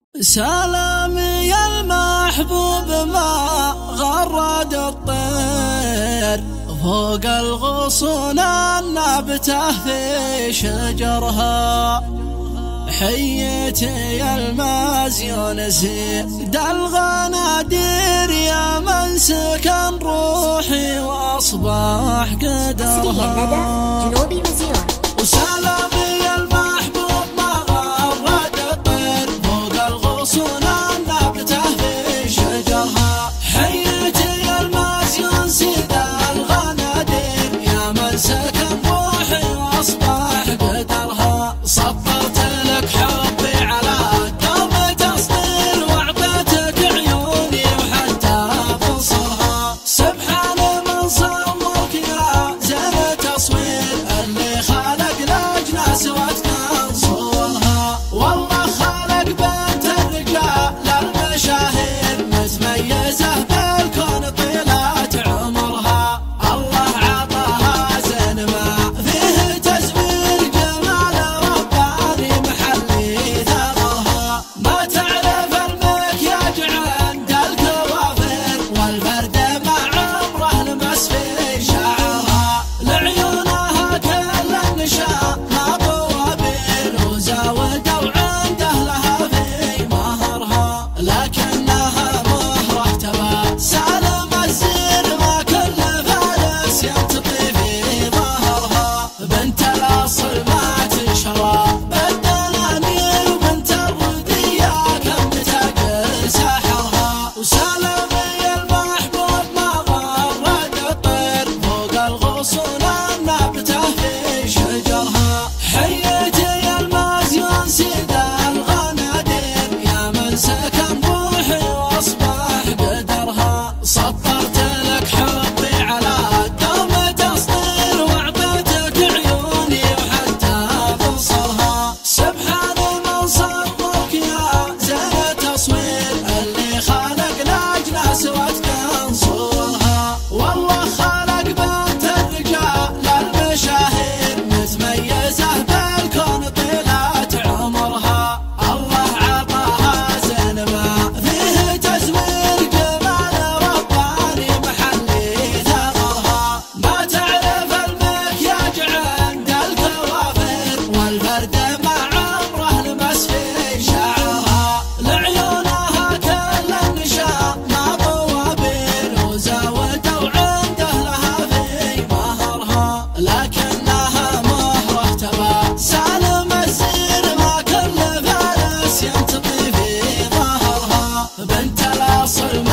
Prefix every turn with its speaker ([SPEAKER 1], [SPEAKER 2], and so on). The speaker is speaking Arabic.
[SPEAKER 1] سلامي المحبوب ما غرد الطير فوق الغصون النابته في شجرها. حيتي المازيون زيد الغنادير يا من سكن روحي واصبح قدرها.
[SPEAKER 2] جنوبي مزيون.
[SPEAKER 1] وسلامي المحبوب ما غرد الطير فوق الغصون النابته في شجرها. حيتي المازيون زيد الغنادير يا من سكن روحي واصبح قدرها. صبرت لك حبي على درب تصدير وعطيتك عيوني وحتى بصرها. سبحان من صورك يا زين تصوير اللي خلق الأجناس واتقن صورها. والله خلق بنت الرجال للمشاهير متميزة بالكون طيلة عمرها. الله عطاها زين ما فيه تزوير جمال رباني محلي ثغرها. ما تعرف المكياج عند الكوافير والفرد مع عمره لمس في شعرها. لعيونها كل النشاء ما طوابير وزاودوا عند اهلها في مهرها. لكنها مهره تبى سالم الزين ما كل فارس ينتطي في ظهرها. بنت الاصل ما تنشرى بالدنانير وبنت الردية كم تقل سحرها. وسلامي المحبوب ما غرد الطير فوق الغصون النابته في شجرها. حيتي المازيون سيد الغنادير يا من سكن روحي واصبح قدرها. صبرت لك حبي على درب تصدير وعطيتك عيوني وحتى بصرها. سبحان من صورك يا زين تصوير اللي خلق الأجناس واتقن صورها. والله خلق بنت الرجال للمشاهير متميزة بالكون طيلة عمرها. الله عطاها زين ما فيه تزوير جمال رباني محلي ثغرها. ما تعرف المكياج عند الكوافير والفرد مع عمره لمس في شعرها. لعيونها كل النشاء ما طوابير وزاودوا عند اهلها في مهرها. لكنها مهره تبى سالم الزين ما كل فارس ينتطي في ظهرها. بنت الاصل